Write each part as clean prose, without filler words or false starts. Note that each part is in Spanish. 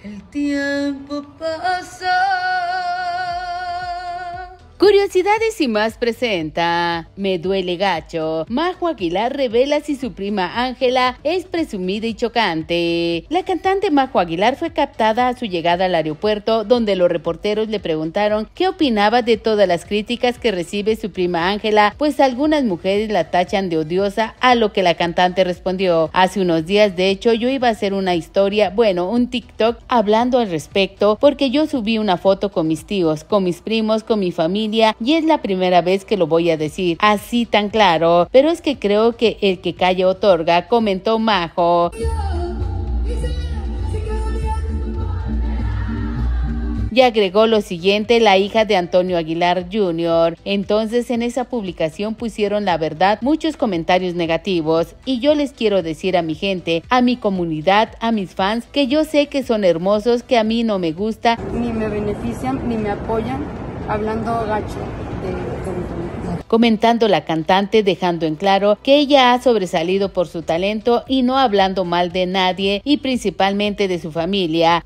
El tiempo pasa. Curiosidades y más presenta Me duele gacho. Majo Aguilar revela si su prima Ángela es presumida y chocante. La cantante Majo Aguilar fue captada a su llegada al aeropuerto, donde los reporteros le preguntaron qué opinaba de todas las críticas que recibe su prima Ángela, pues algunas mujeres la tachan de odiosa, a lo que la cantante respondió: hace unos días, de hecho, yo iba a hacer una historia, un TikTok, hablando al respecto, porque yo subí una foto con mis tíos, con mis primos, con mi familia, y es la primera vez que lo voy a decir así tan claro, pero es que creo que el que calla otorga, comentó Majo. Y agregó lo siguiente la hija de Antonio Aguilar Jr. Entonces en esa publicación pusieron la verdad muchos comentarios negativos, y yo les quiero decir a mi gente, a mi comunidad, a mis fans, que yo sé que son hermosos, que a mí no me gusta, ni me benefician, ni me apoyan, hablando gacho de comentando la cantante, dejando en claro que ella ha sobresalido por su talento y no hablando mal de nadie, y principalmente de su familia.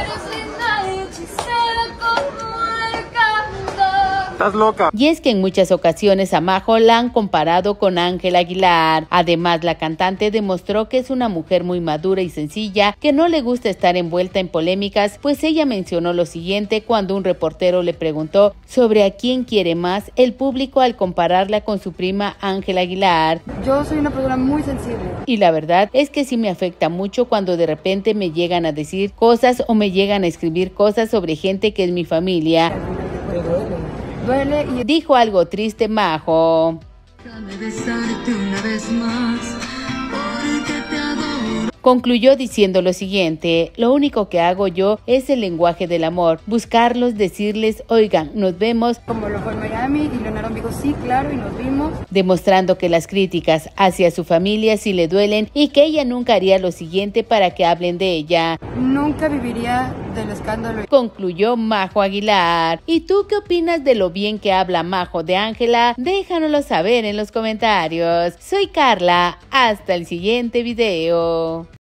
Estás loca. Y es que en muchas ocasiones a Majo la han comparado con Ángela Aguilar. Además, la cantante demostró que es una mujer muy madura y sencilla, que no le gusta estar envuelta en polémicas, pues ella mencionó lo siguiente cuando un reportero le preguntó sobre a quién quiere más el público al compararla con su prima Ángela Aguilar. Yo soy una persona muy sensible. Y la verdad es que sí me afecta mucho cuando de repente me llegan a decir cosas o me llegan a escribir cosas sobre gente que es mi familia. Duele y dijo algo triste Majo. Déjame besarte una vez más, porque te adoro. Concluyó diciendo lo siguiente: lo único que hago yo es el lenguaje del amor, buscarlos, decirles, oigan, nos vemos. Como lo fue en Miami, y Leonardo me dijo, sí, claro, y nos vimos. Demostrando que las críticas hacia su familia sí le duelen, y que ella nunca haría lo siguiente para que hablen de ella. Nunca viviría del escándalo. Concluyó Majo Aguilar. ¿Y tú qué opinas de lo bien que habla Majo de Ángela? Déjanoslo saber en los comentarios. Soy Carla, hasta el siguiente video.